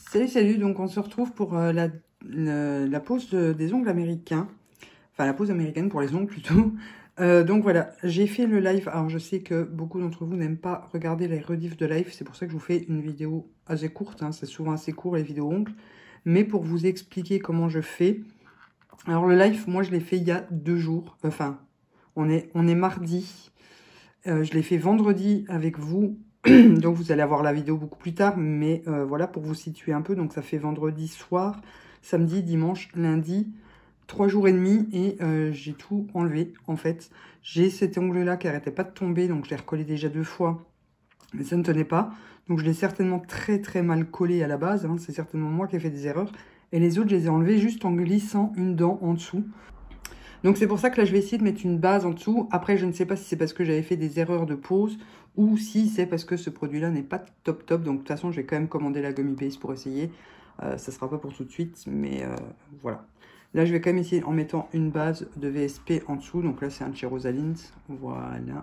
Salut, salut, donc on se retrouve pour la pose des ongles américains. Enfin, la pose américaine pour les ongles plutôt. Donc voilà, j'ai fait le live. Alors je sais que beaucoup d'entre vous n'aiment pas regarder les rediffs de live. C'est pour ça que je vous fais une vidéo assez courte. Hein. C'est souvent assez court les vidéos ongles. Mais pour vous expliquer comment je fais. Alors le live, moi je l'ai fait il y a 2 jours. Enfin, on est mardi. Je l'ai fait vendredi avec vous. Donc vous allez avoir la vidéo beaucoup plus tard, mais voilà pour vous situer un peu. Donc ça fait vendredi soir, samedi, dimanche, lundi, 3 jours et demi et j'ai tout enlevé en fait. J'ai cet ongle là qui arrêtait pas de tomber, donc je l'ai recollé déjà 2 fois, mais ça ne tenait pas. Donc je l'ai certainement très mal collé à la base, hein. C'est certainement moi qui ai fait des erreurs. Et les autres, je les ai enlevés juste en glissant une dent en dessous. Donc c'est pour ça que là, je vais essayer de mettre une base en dessous. Après, je ne sais pas si c'est parce que j'avais fait des erreurs de pose ou si c'est parce que ce produit-là n'est pas top. Donc de toute façon, je vais quand même commander la gummy base pour essayer. Ça ne sera pas pour tout de suite, mais voilà. Là, je vais quand même essayer en mettant une base de VSP en dessous. Donc là, c'est un chez Rosalind. Voilà.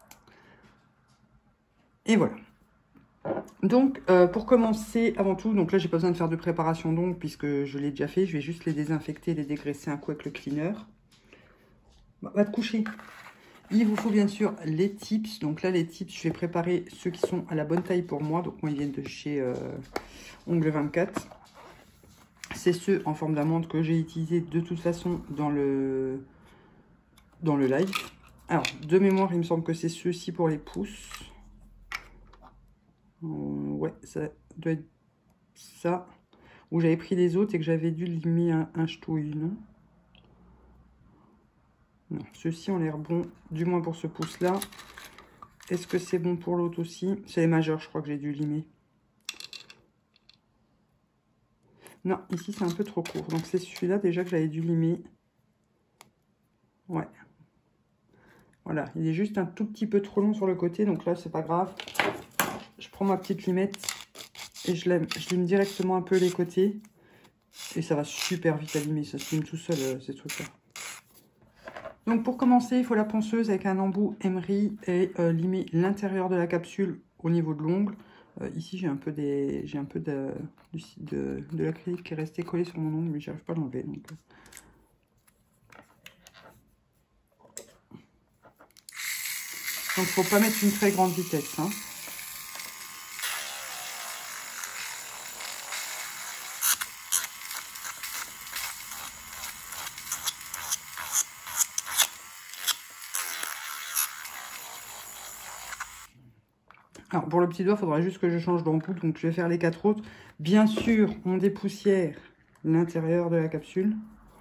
Et voilà. Donc, pour commencer, avant tout, donc là, j'ai pas besoin de faire de préparation d'ongles puisque je l'ai déjà fait. Je vais juste les désinfecter, les dégraisser un coup avec le cleaner. Bah, va te coucher. Il vous faut bien sûr les tips. Donc là, les tips, je vais préparer ceux qui sont à la bonne taille pour moi. Donc moi, ils viennent de chez Ongle 24. C'est ceux en forme d'amande que j'ai utilisé de toute façon dans le live. Alors, de mémoire, il me semble que c'est ceux-ci pour les pouces. Ouais, ça doit être ça. Où j'avais pris les autres et que j'avais dû limer un ch'touille, non? Non, ceux-ci ont l'air bons, du moins pour ce pouce-là. Est-ce que c'est bon pour l'autre aussi? C'est les majeurs, je crois que j'ai dû limer. Non, ici c'est un peu trop court. Donc c'est celui-là déjà que j'avais dû limer. Ouais. Voilà, il est juste un tout petit peu trop long sur le côté. Donc là, c'est pas grave. Je prends ma petite limette et je lime directement un peu les côtés. Et ça va super vite à limer. Ça se lime tout seul, ces trucs-là. Donc pour commencer, il faut la ponceuse avec un embout emery et limer l'intérieur de la capsule au niveau de l'ongle. Ici, j'ai un peu de l'acrylique qui est resté collé sur mon ongle, mais j'arrive pas à l'enlever. Donc il ne faut pas mettre une très grande vitesse. Hein. Alors pour le petit doigt, il faudra juste que je change d'embout, donc je vais faire les 4 autres. Bien sûr, on dépoussière l'intérieur de la capsule.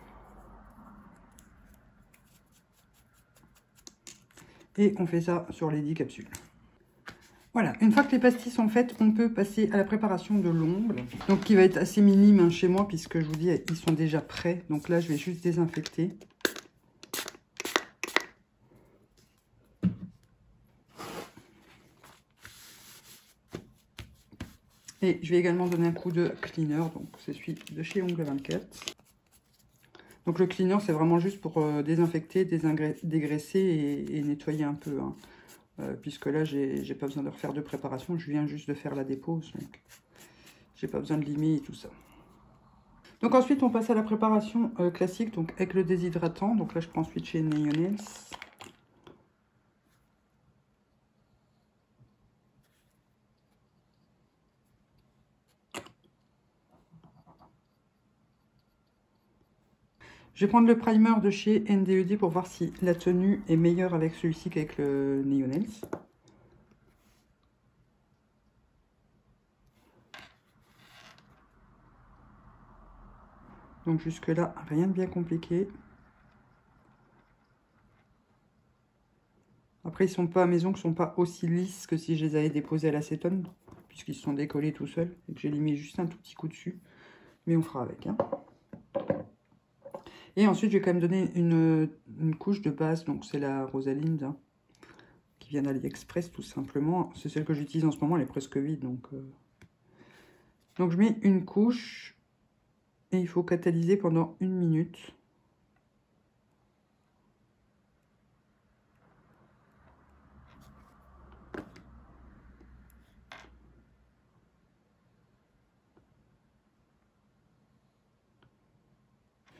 Et on fait ça sur les 10 capsules. Voilà, une fois que les pastilles sont faites, on peut passer à la préparation de l'ongle. Donc qui va être assez minime hein, chez moi, puisque je vous dis, ils sont déjà prêts. Donc là, je vais juste désinfecter. Et je vais également donner un coup de cleaner, donc c'est celui de chez Ongle 24. Donc le cleaner, c'est vraiment juste pour désinfecter, dégraisser et nettoyer un peu. Hein. Puisque là, j'ai pas besoin de refaire de préparation, je viens juste de faire la dépose. Donc j'ai pas besoin de limer et tout ça. Donc ensuite, on passe à la préparation classique, donc avec le déshydratant. Donc là, je prends ensuite chez Nails. Je vais prendre le primer de chez NDED pour voir si la tenue est meilleure avec celui-ci qu'avec le Nails. Donc jusque là, rien de bien compliqué. Après, ils sont pas à maison, qui sont pas aussi lisses que si je les avais déposés à l'acétone, puisqu'ils se sont décollés tout seuls et que j'ai mis juste un tout petit coup dessus. Mais on fera avec. Hein. Et ensuite, je vais quand même donner une couche de base. Donc, c'est la Rosalind, hein, qui vient d'AliExpress, tout simplement. C'est celle que j'utilise en ce moment, elle est presque vide. Donc, je mets une couche et il faut catalyser pendant 1 minute.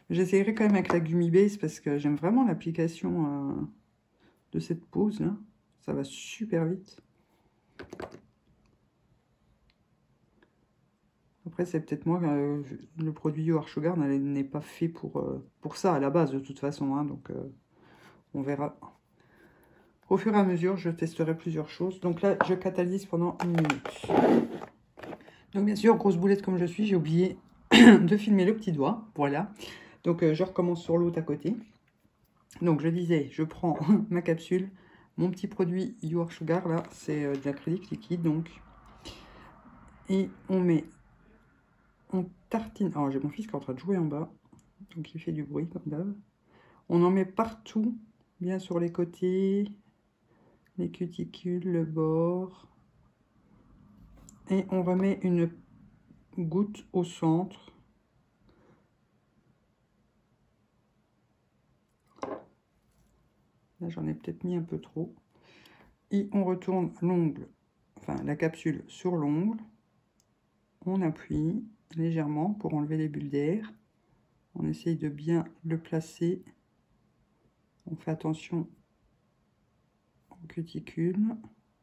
J'essayerai quand même avec la Gummy Base parce que j'aime vraiment l'application de cette pose là. Ça va super vite. Après, c'est peut-être moi, le produit You Are Sugar n'est pas fait pour ça à la base de toute façon. Hein, donc, on verra. Au fur et à mesure, je testerai plusieurs choses. Donc là, je catalyse pendant 1 minute. Donc bien sûr, grosse boulette comme je suis, j'ai oublié de filmer le petit doigt. Voilà. Donc je recommence sur l'autre à côté. Donc je disais, je prends ma capsule. Mon petit produit You Are Sugar, là, c'est de l'acrylique liquide. Donc. Et on met... On tartine. Alors, j'ai mon fils qui est en train de jouer en bas. Donc, il fait du bruit, comme d'hab. On en met partout, bien sur les côtés, les cuticules, le bord. Et on remet une goutte au centre. Là, j'en ai peut-être mis un peu trop. Et on retourne l'ongle, enfin, la capsule sur l'ongle. On appuie légèrement pour enlever les bulles d'air. On essaye de bien le placer. On fait attention aux cuticules.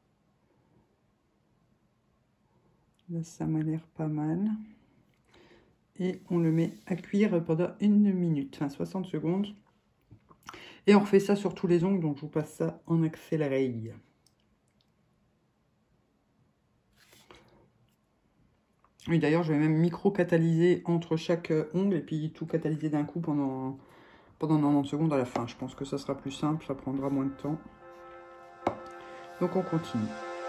Là, ça m'a l'air pas mal. Et on le met à cuire pendant 1 minute, enfin 60 secondes. Et on refait ça sur tous les ongles, donc je vous passe ça en accéléré. Oui, d'ailleurs, je vais même micro-catalyser entre chaque ongle et puis tout catalyser d'un coup pendant 90 secondes à la fin. Je pense que ça sera plus simple, ça prendra moins de temps. Donc on continue.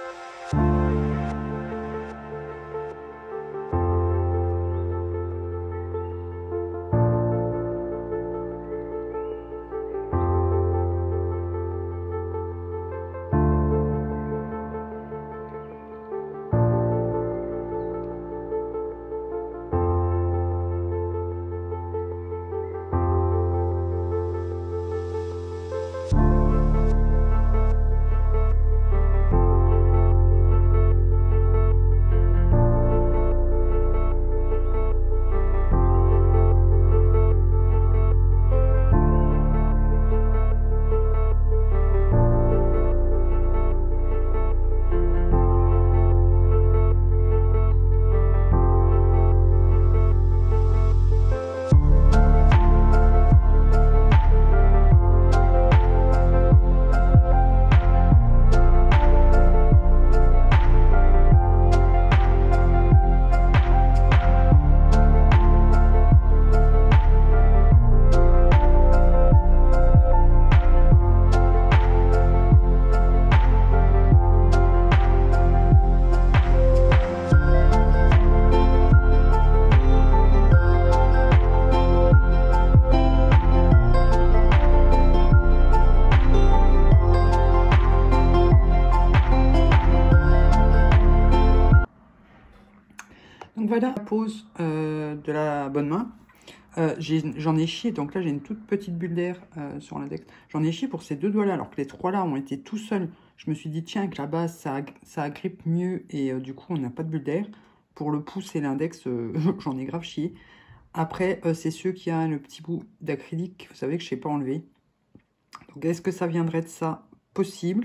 Donc voilà la pose de la bonne main. J'en ai chié, donc là j'ai une toute petite bulle d'air sur l'index. J'en ai chié pour ces 2 doigts-là, alors que les 3 là ont été tout seuls. Je me suis dit, tiens, avec la base, ça agrippe mieux et du coup, on n'a pas de bulle d'air. Pour le pouce et l'index, j'en ai grave chié. Après, c'est ceux qui ont le petit bout d'acrylique, vous savez, que je ne sais pas enlever. Donc, est-ce que ça viendrait de ça? Possible.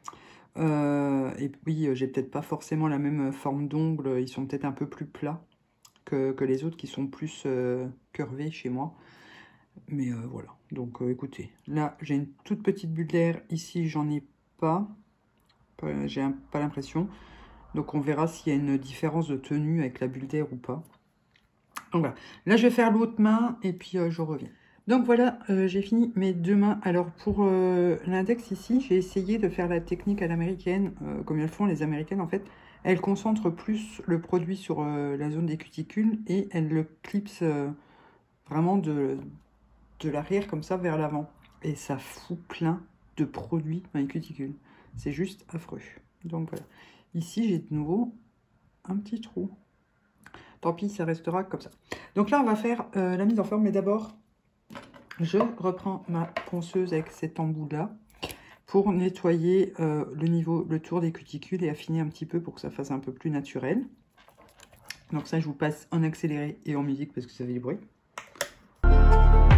Et oui, j'ai peut-être pas forcément la même forme d'ongles. Ils sont peut-être un peu plus plats que les autres qui sont plus curvés chez moi. Mais voilà. Donc, écoutez. Là, j'ai une toute petite bulle d'air. Ici, j'en ai pas. J'ai pas l'impression. Donc, on verra s'il y a une différence de tenue avec la bulle d'air ou pas. Donc, voilà. Là, je vais faire l'autre main et puis je reviens. Donc voilà, j'ai fini mes 2 mains. Alors pour l'index ici, j'ai essayé de faire la technique à l'américaine, comme elles font les américaines en fait. Elles concentrent plus le produit sur la zone des cuticules et elles le clipsent vraiment de l'arrière comme ça vers l'avant. Et ça fout plein de produits dans les cuticules. C'est juste affreux. Donc voilà. Ici, j'ai de nouveau un petit trou. Tant pis, ça restera comme ça. Donc là, on va faire la mise en forme, mais d'abord... Je reprends ma ponceuse avec cet embout-là pour nettoyer le tour des cuticules et affiner un petit peu pour que ça fasse un peu plus naturel. Donc ça, je vous passe en accéléré et en musique parce que ça fait du bruit.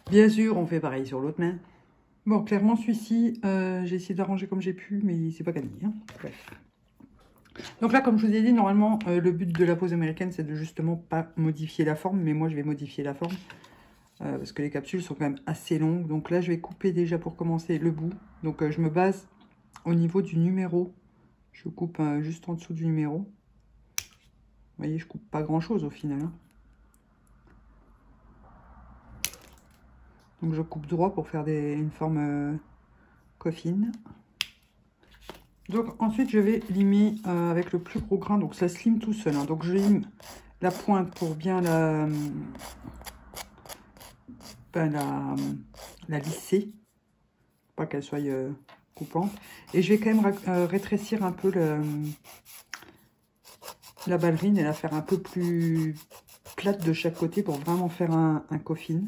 Bien sûr, on fait pareil sur l'autre main. Bon, clairement, celui-ci, j'ai essayé d'arranger comme j'ai pu, mais c'est pas gagné. Hein. Bref. Donc là, comme je vous ai dit, normalement, le but de la pose américaine, c'est de justement pas modifier la forme. Mais moi, je vais modifier la forme. Parce que les capsules sont quand même assez longues. Donc là, je vais couper déjà pour commencer le bout. Donc je me base au niveau du numéro. Je coupe juste en dessous du numéro. Vous voyez, je coupe pas grand-chose au final. Hein. Donc je coupe droit pour faire une forme coffin. Donc ensuite, je vais limer avec le plus gros grain. Donc ça se lime tout seul. Hein. Donc je lime la pointe pour bien la lisser. Pas qu'elle soit coupante. Et je vais quand même rétrécir un peu la ballerine et la faire un peu plus plate de chaque côté pour vraiment faire un coffin.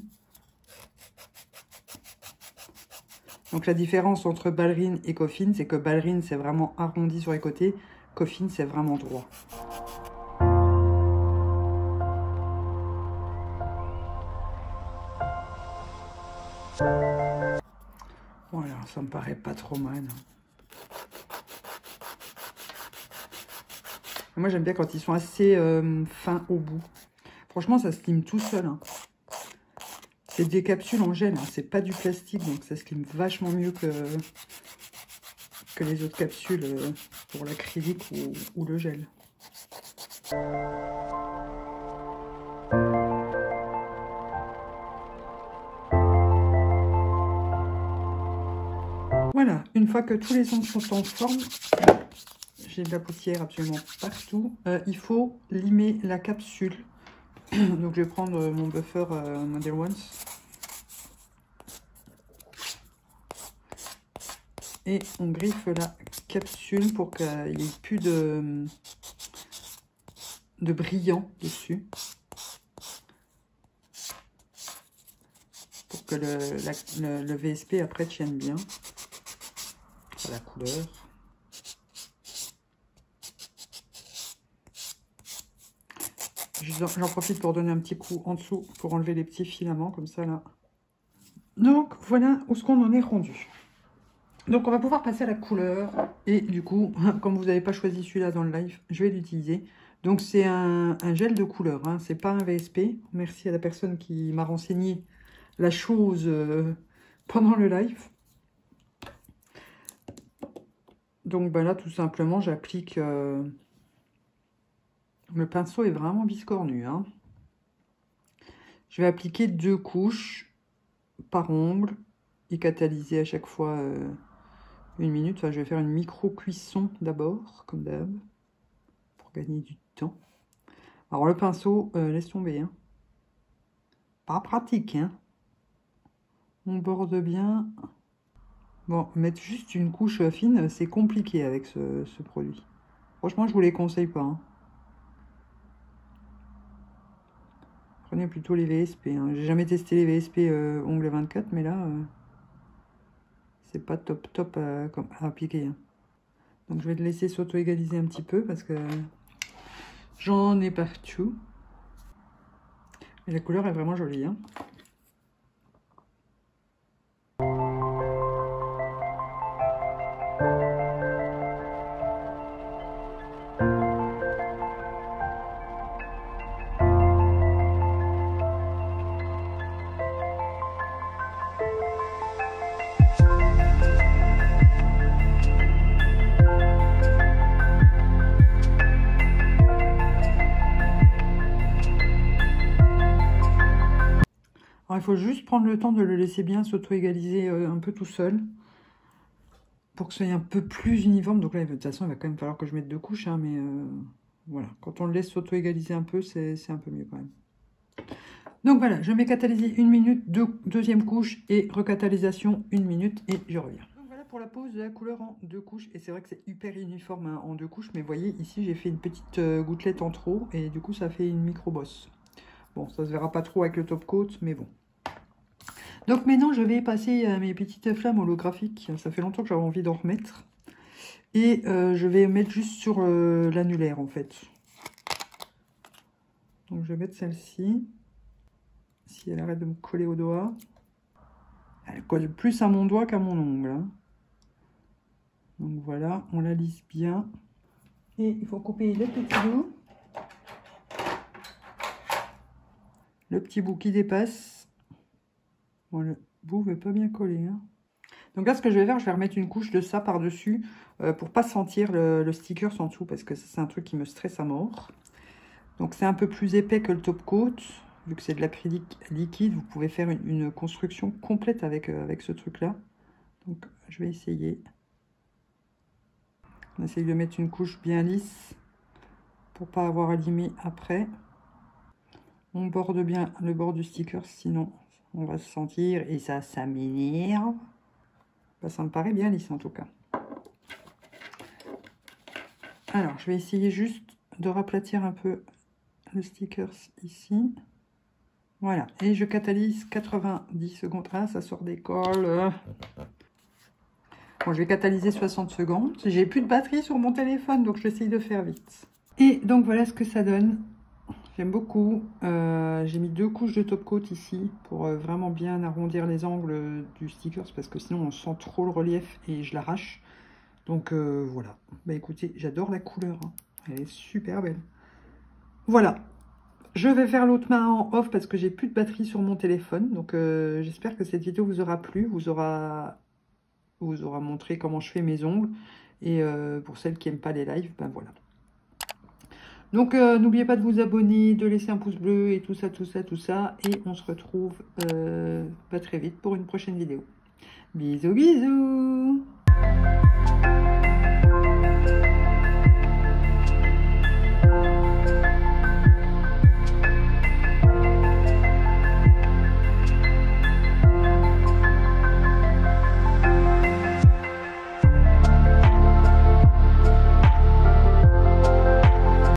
Donc la différence entre ballerine et coffin, c'est que ballerine c'est vraiment arrondi sur les côtés, coffin c'est vraiment droit. Voilà, ça me paraît pas trop mal. Moi j'aime bien quand ils sont assez fins au bout. Franchement ça se lime tout seul. Hein. C'est des capsules en gel, hein. C'est pas du plastique, donc ça se lime vachement mieux que les autres capsules pour l'acrylique ou le gel. Voilà, une fois que tous les ongles sont en forme, j'ai de la poussière absolument partout, il faut limer la capsule. Donc je vais prendre mon buffer Model Ones. Et on griffe la capsule pour qu'il n'y ait plus de brillant dessus. Pour que le VSP après tienne bien. La couleur. J'en profite pour donner un petit coup en dessous pour enlever les petits filaments comme ça là. Donc voilà où ce qu'on en est rendu. Donc on va pouvoir passer à la couleur. Et du coup, comme vous n'avez pas choisi celui-là dans le live, je vais l'utiliser. Donc c'est un gel de couleur, hein. C'est pas un VSP. Merci à la personne qui m'a renseigné la chose pendant le live. Donc ben là tout simplement j'applique... Le pinceau est vraiment biscornu. Hein. Je vais appliquer 2 couches par ongle et catalyser à chaque fois 1 minute. Enfin, je vais faire une micro-cuisson d'abord, comme d'hab, pour gagner du temps. Alors, le pinceau, laisse tomber. Hein. Pas pratique. Hein. On borde bien. Bon, mettre juste une couche fine, c'est compliqué avec ce produit. Franchement, je vous les conseille pas. Hein. Prenez plutôt les VSP. Hein. J'ai jamais testé les VSP ongles 24, mais là, c'est pas top à appliquer. Hein. Donc je vais le laisser s'auto-égaliser un petit peu parce que j'en ai partout. Et la couleur est vraiment jolie. Hein. Alors, il faut juste prendre le temps de le laisser bien s'auto-égaliser un peu tout seul. Pour que ce soit un peu plus uniforme. Donc là, de toute façon, il va quand même falloir que je mette 2 couches. Hein, mais voilà, quand on le laisse s'auto-égaliser un peu, c'est un peu mieux quand même. Donc voilà, je mets catalyser 1 minute, deuxième couche et recatalysation 1 minute et je reviens. Donc voilà pour la pose de la couleur en 2 couches. Et c'est vrai que c'est hyper uniforme hein, en 2 couches. Mais vous voyez, ici, j'ai fait une petite gouttelette en trop. Et du coup, ça fait une micro-bosse. Bon, ça se verra pas trop avec le top coat, mais bon. Donc maintenant, je vais passer à mes petites flammes holographiques. Ça fait longtemps que j'avais envie d'en remettre. Et je vais mettre juste sur l'annulaire, en fait. Donc je vais mettre celle-ci. Si elle arrête de me coller au doigt. Elle colle plus à mon doigt qu'à mon ongle. Hein. Donc voilà, on la lisse bien. Et il faut couper le petit bout. Le petit bout qui dépasse. Bon, le bout ne veut pas bien coller. Hein. Donc là, ce que je vais faire, je vais remettre une couche de ça par-dessus pour pas sentir le sticker en dessous parce que c'est un truc qui me stresse à mort. Donc c'est un peu plus épais que le top coat. Vu que c'est de l'acrylique liquide, vous pouvez faire une construction complète avec ce truc-là. Donc je vais essayer. On essaye de mettre une couche bien lisse pour pas avoir à limer après. On borde bien le bord du sticker, sinon on va se sentir et ça m'énerve. Bah, ça me paraît bien lisse en tout cas. Alors je vais essayer juste de raplatir un peu le sticker ici. Voilà, et je catalyse 90 secondes. Ah, ça sort des cols. Bon, je vais catalyser 60 secondes. J'ai plus de batterie sur mon téléphone, donc j'essaye de faire vite. Et donc voilà ce que ça donne. J'aime beaucoup. J'ai mis 2 couches de top coat ici pour vraiment bien arrondir les angles du sticker parce que sinon on sent trop le relief et je l'arrache. Donc voilà. Bah écoutez, j'adore la couleur. Hein. Elle est super belle. Voilà. Je vais faire l'autre main en off parce que j'ai plus de batterie sur mon téléphone. Donc j'espère que cette vidéo vous aura plu, vous aura montré comment je fais mes ongles. Et pour celles qui n'aiment pas les lives, ben voilà. Donc n'oubliez pas de vous abonner, de laisser un pouce bleu et tout ça, tout ça, tout ça. Et on se retrouve pas très vite pour une prochaine vidéo. Bisous, bisous!